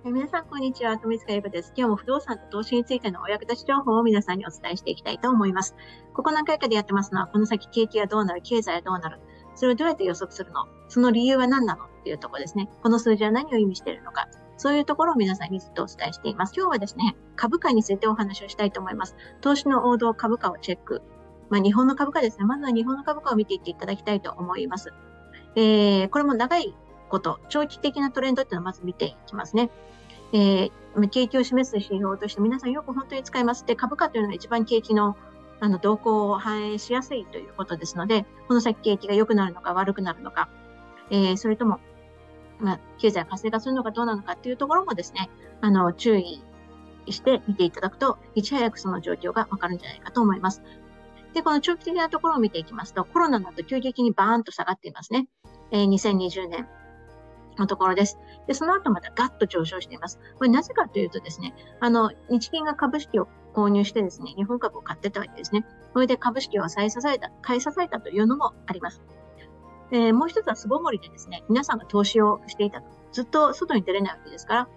皆さん、こんにちは。富塚由子です。今日も不動産と投資についてのお役立ち情報を皆さんにお伝えしていきたいと思います。ここ何回かでやってますのは、この先景気がどうなる、経済はどうなる、それをどうやって予測するの、その理由は何なのっていうところですね。この数字は何を意味しているのか、そういうところを皆さんにずっとお伝えしています。今日はですね、株価についてお話をしたいと思います。投資の王道株価をチェック。日本の株価ですね。まずは日本の株価を見ていっていただきたいと思います。これも長いこと、長期的なトレンドっていうのをまず見ていきますね。景気を示す指標として皆さんよく本当に使います。で、株価というのが一番景気の動向を反映しやすいということですので、この先景気が良くなるのか悪くなるのか、それとも、経済が活性化するのかどうなのかっていうところもですね、注意して見ていただくと、いち早くその状況がわかるんじゃないかと思います。で、この長期的なところを見ていきますと、コロナだと急激にバーンと下がっていますね。2020年のところです。で、その後またガッと上昇しています。これなぜかというとですね、日銀が株式を購入してですね、日本株を買ってたわけですね。それで株式を買い支えたというのもあります。もう一つは巣ごもりでですね、皆さんが投資をしていたと。ずっと外に出れないわけですから、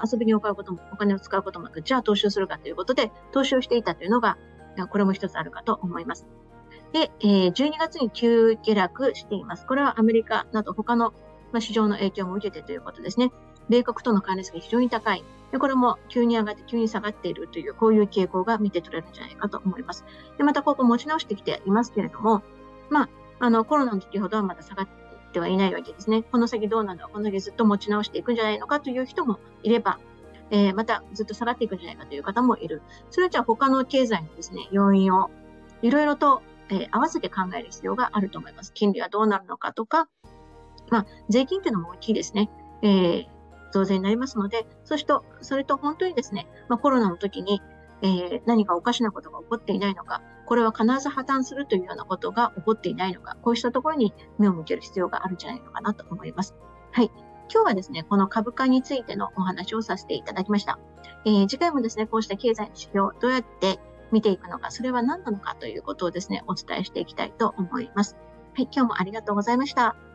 遊びにお金を使うこともなく、じゃあ投資をするかということで、投資をしていたというのが、これも一つあるかと思います。で、12月に急下落しています。これはアメリカなど他の市場の影響も受けてということですね。米国との関連性が非常に高い。で、これも急に上がって急に下がっているという、こういう傾向が見て取れるんじゃないかと思います。で、またここ持ち直してきていますけれども、コロナの時ほどはまだ下がってはいないわけですね。この先どうなるのか、この先ずっと持ち直していくんじゃないのかという人もいれば、またずっと下がっていくんじゃないかという方もいる。それじゃあ他の経済のですね、要因をいろいろと、合わせて考える必要があると思います。金利はどうなるのかとか、税金というのも大きいですね。増税になりますので、それと本当にですね、コロナの時に、何かおかしなことが起こっていないのか、これは必ず破綻するというようなことが起こっていないのか、こうしたところに目を向ける必要があるんじゃないのかなと思います。はい。今日はですね、この株価についてのお話をさせていただきました。次回もですね、こうした経済の指標、どうやって見ていくのか、それは何なのかということをですね、お伝えしていきたいと思います。はい、今日もありがとうございました。